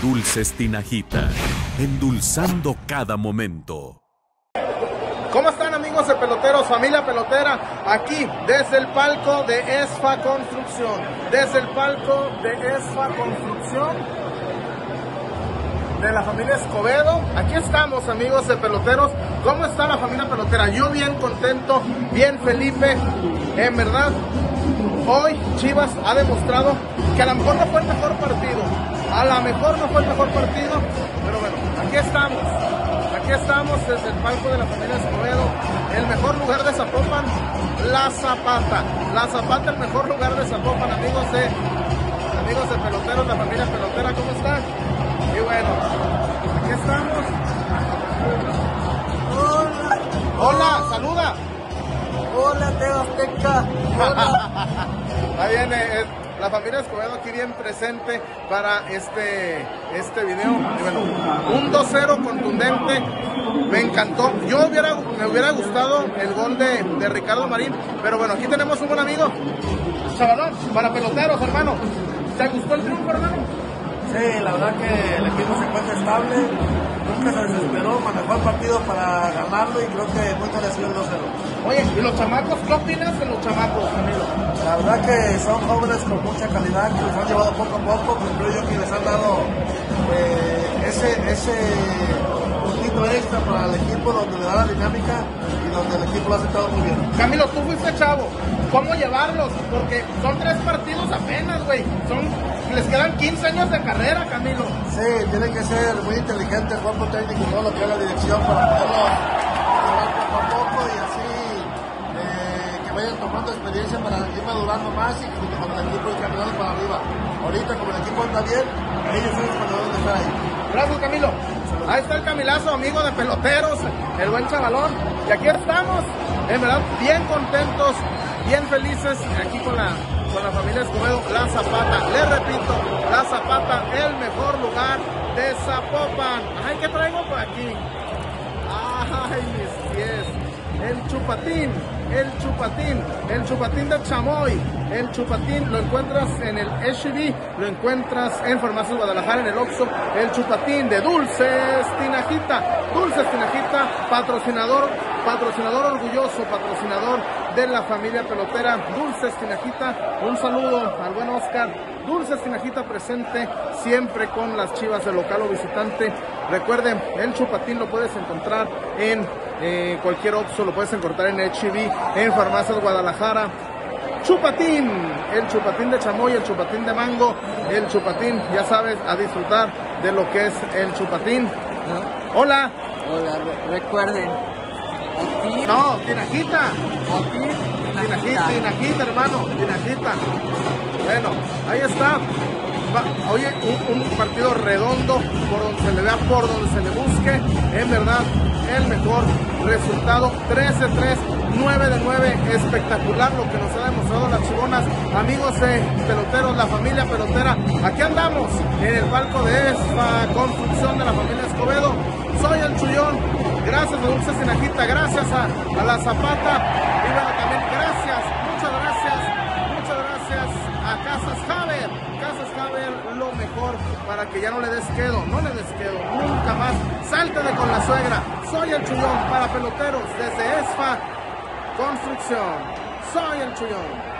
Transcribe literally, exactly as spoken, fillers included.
Dulces Tinajita, endulzando cada momento. ¿Cómo están, amigos de peloteros, familia pelotera? Aquí, desde el palco de ESFA Construcción, desde el palco de ESFA Construcción de la familia Escobedo. Aquí estamos, amigos de peloteros. ¿Cómo está la familia pelotera? Yo bien contento, bien Felipe. En verdad, hoy Chivas ha demostrado que a lo mejor no fue el mejor partido, a lo mejor no fue el mejor partido, pero bueno, aquí estamos. Aquí estamos desde el palco de la familia Escobedo, el mejor lugar de Zapopan, La Zapata. La Zapata, el mejor lugar de Zapopan, amigos de, amigos de peloteros, la familia pelotera, ¿cómo están? Y bueno, aquí estamos. Hola. Hola, saluda. Hola, Teo Azteca. Hola. Ahí viene eh, la familia Escobedo aquí bien presente para este, este video. Y bueno, un dos cero contundente, me encantó. Yo hubiera, me hubiera gustado el gol de, de Ricardo Marín, pero bueno, aquí tenemos un buen amigo. Chavalón, para peloteros, hermano. ¿Te gustó el triunfo, hermano? Sí, la verdad que el equipo se encuentra estable, nunca se desesperó, manejó el partido para ganarlo y creo que muy merecido el dos cero. Oye, ¿y los chamacos? ¿Qué opinas de los chamacos, Camilo? La verdad que son jóvenes con mucha calidad, que los han llevado poco a poco, pero creo yo que les han dado eh, ese, ese puntito extra para el equipo donde le da la dinámica y donde el equipo lo ha aceptado muy bien. Camilo, tú fuiste chavo, ¿cómo llevarlos? Porque son tres partidos apenas, güey, son... les quedan quince años de carrera, Camilo. Sí, tienen que ser muy inteligentes, cuerpo técnico y todo lo que es la dirección para poderlos llevar poco a poco y así eh, que vayan tomando experiencia para ir madurando más y junto con el equipo y caminando para arriba. Ahorita, como el equipo anda bien, ellos son los que deben de estar ahí. Gracias, Camilo. Ahí está el Camilazo, amigo de peloteros, el buen chavalón. Y aquí estamos, en verdad, bien contentos, bien felices, aquí con la... con la familia Escobedo, La Zapata. Les repito, La Zapata, el mejor lugar de Zapopan. Ay, ¿qué traigo por aquí? Ay, mis pies. El chupatín, el chupatín, el chupatín de chamoy. El chupatín lo encuentras en el H E B, lo encuentras en Farmacias Guadalajara, en el Oxxo. El chupatín de Dulces Tinajita. Dulces Tinajita, patrocinador, patrocinador orgulloso, patrocinador de la familia pelotera. Dulces Tinajita, un saludo al buen Oscar. Dulces Tinajita presente siempre con las Chivas, el local o visitante. Recuerden, el chupatín lo puedes encontrar en eh, cualquier Oxxo, lo puedes encontrar en H E B, en Farmacias Guadalajara. Chupatín, el chupatín de chamoy, el chupatín de mango, el chupatín, ya sabes, a disfrutar de lo que es el chupatín. Hola. Hola, re recuerden. Aquí. No, Tinajita. Aquí. Tinajita, Tinajita, hermano, Tinajita. Bueno, ahí está. Va, oye, un, un partido redondo, por donde se le vea, por donde se le busque. En verdad, el mejor resultado. trece tres, nueve de nueve. Espectacular lo que nos ha demostrado las chivonas. Amigos de peloteros, la familia pelotera. Aquí andamos en el palco de esta construcción de la familia Escobedo. Soy el Chullón. Gracias a Dulces Tinajita, gracias a, a La Zapata. Y bueno, también gracias, muchas gracias, muchas gracias a Casas Haber. Casas Haber, lo mejor para que ya no le des quedo, no le des quedo, nunca más. Salte de con la suegra. Soy el Chullón para peloteros desde ESFA Construcción. Soy el Chullón.